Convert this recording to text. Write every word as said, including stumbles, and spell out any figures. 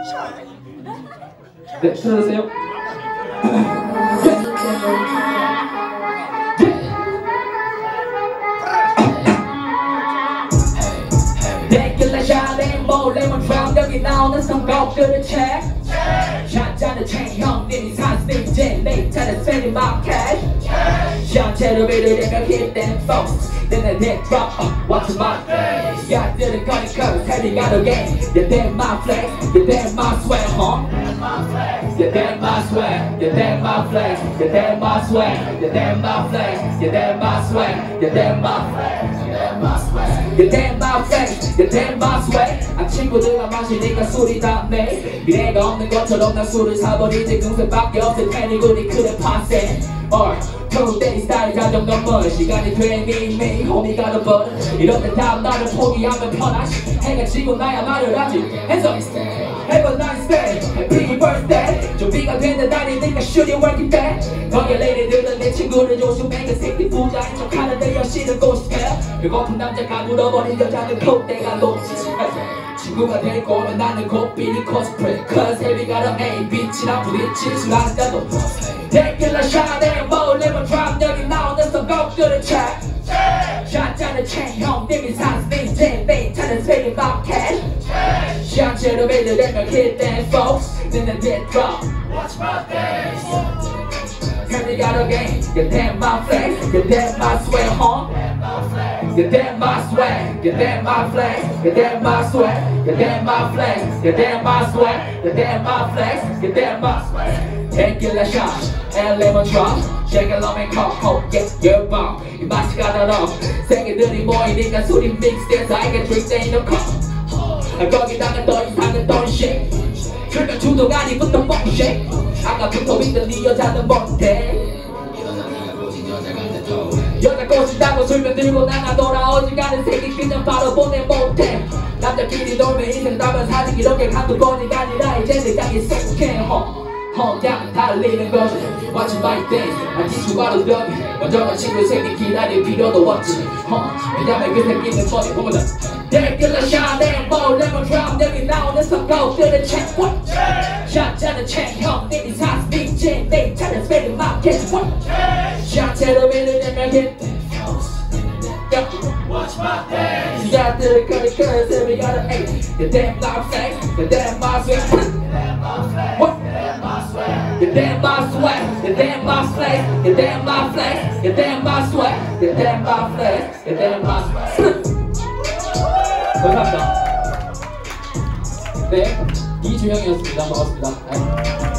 네, 들어주세요. 데킬라 샤넬 몰래만 드럼 여기 나오는 선곡들을 check 샷잔을 챙 형님이 사스님 이제 내 차례 spending my cash 샷체로 비를 내가 hit them folks then I hit drop uh, watch my face 야들은 거니까 heading out again yeah damn my flex yeah damn my swag huh yeah damn my swag yeah damn my flex yeah damn my swag yeah damn my flex yeah damn my swag yeah damn my flex yeah damn my swag yeah damn my flex yeah damn my swag 아 친구들과 마시니까 술이 닿네 미래가 없는 것처럼 난 술을 사버리지 금세밖에 없을 테니 우리 그래 파세 or two-day 스타일 가정 넘어 시간이 되니 이미 호미가 더 버려 이럴 때 다음 날을 포기하면 편하지 해가 지고 나야 말을 하지 Hands up Have a nice day Happy birthday 준비가 된다 다니니까 shoot it work it back 거기에 레이디들은 내 친구를 조심해 그 새끼 부자인 척하는데 여신을 고집해 배고픈 남자가 물어버린 여자는 콧대가 높지 친구가 될 거면 나는 고삐니 코스프레 Cause every got a A, 빛이랑 부딪힐 술 한잔도 데킬라 샤넬 몰래만 드럼 여기 나오는 선곡들을 check 샷잔을 챙 형님이 사스님 이제 내 차례 spending my cash 샷체로 빌려 내면 hit them folks then I did drop watch my face Heavy got a game yeah damn my flex yeah damn my swag huh yeah damn my swag yeah damn my flex yeah damn my swag yeah damn my flex yeah damn my swag yeah damn my flex yeah damn my swag Tequila shot and lemon drop Shake it long and cock, coke, get your bomb 이 맛이 가다로 세계들이 모이니까 술이 믹스돼서 I can drink they no cup 거기다가 더 이상은 don't shake 그러니까 주도가 아니부터 bullshit 아까부터 믿던 네 여자는 뭔데 여자 꼬신다고 술면 들고 나가더라 어지간한 새끼 그냥 바로 보내 못해 남자끼리 놀면 인생 따면 사직 이렇게 한두 번이 아니라 이제 내 땅에 속해 혼자 달리는 거지 Watch my dance 난 지수 바로 여기 먼저가 친구 새끼 기다릴 필요도 없지 왜냐면 그 새끼는 뻔히 보면 데킬라 샤넬 몰래만 드럼 여기 나오는 선곡들을 check 샷잔을 check 형님이 사스님 이제 내 차례 spending my cash 샷체로 빌을 내면 hit Watch my dance 야들을 거니까 every got a A yeah damn my flex yeah damn my swag You damn my swag, you damn my flex, you damn my flex, you damn my swag, you damn my flex, you damn my swag. 감사합니다. 네, 이준영이었습니다. 반갑습니다.